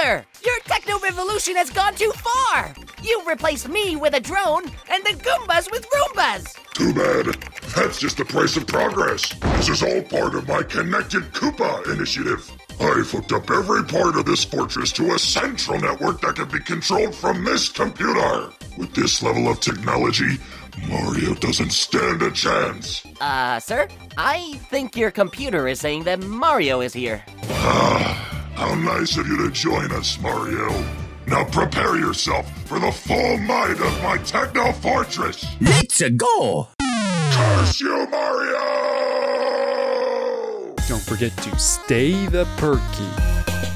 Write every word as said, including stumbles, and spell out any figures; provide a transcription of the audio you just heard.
Bowser! Your techno-revolution has gone too far! You've replaced me with a drone and the Goombas with Roombas! Too bad. That's just the price of progress. This is all part of my Connected Koopa initiative. I've hooked up every part of this fortress to a central network that can be controlled from this computer. With this level of technology, Mario doesn't stand a chance. Uh, sir? I think your computer is saying that Mario is here. Ah, how nice of you to join us, Mario. Now prepare yourself for the full might of my Techno Fortress. Let's go! Curse you, Mario! Don't forget to stay the perky.